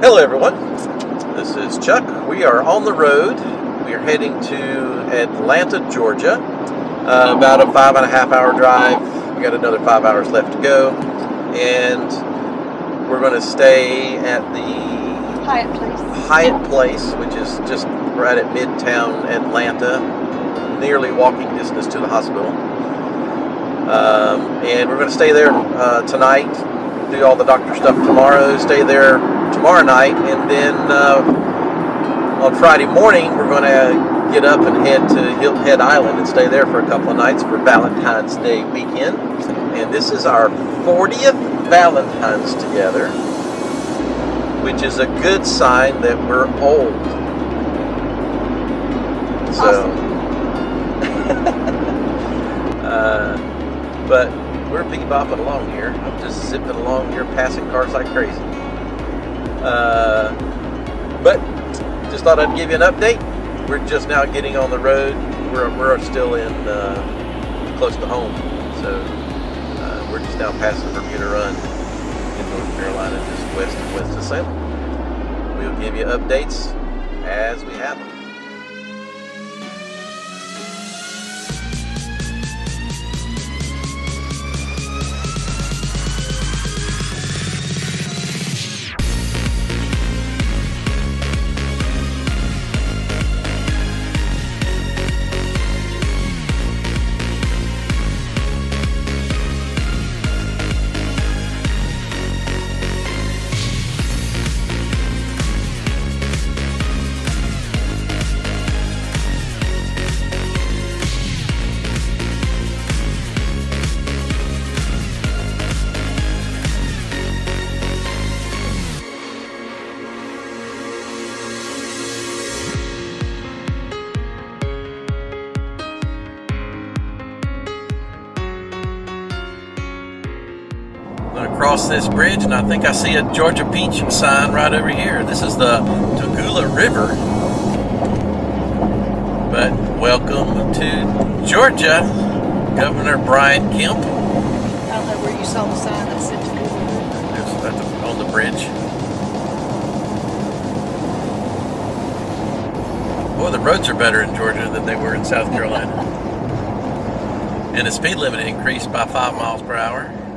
Hello everyone, this is Chuck. We are on the road. We are heading to Atlanta, Georgia. About a 5.5 hour drive. We got another 5 hours left to go. And we're going to stay at the Hyatt Place, which is just right at Midtown Atlanta, nearly walking distance to the hospital. And we're going to stay there tonight, do all the doctor stuff tomorrow, stay there tomorrow night, and then on Friday morning we're going to get up and head to Hilton Head Island and stay there for a couple of nights for Valentine's Day weekend. And this is our 40th Valentine's together, which is a good sign that we're old. So, but we're bebopping along here. I'm just zipping along here, passing cars like crazy. But just thought I'd give you an update. We're just now getting on the road. We're still in close to home, so we're just now passing Bermuda Run in North Carolina, just west of Winston-Salem. We'll give you updates as we have them. Across this bridge, and I think I see a Georgia Peach sign right over here. This is the Tugula River. But welcome to Georgia, Governor Brian Kemp. I don't know where you saw the sign that said Tugula River. That's on the bridge. Boy, the roads are better in Georgia than they were in South Carolina. And the speed limit increased by 5 miles per hour.